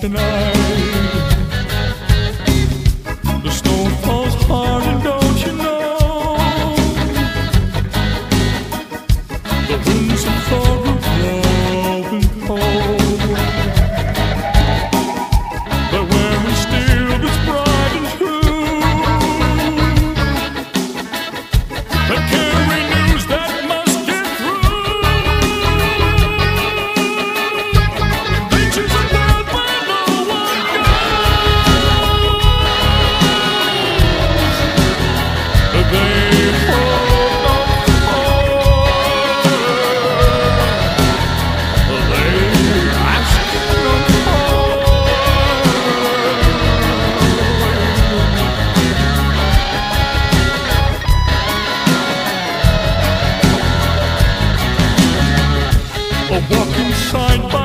tonight. The snow falls hard and don't you know the winds are full of love and cold. But when we still is bright and true, that carry news that must get through. They choose a world where no one goes. They hold on for. They ask no more. Walking side by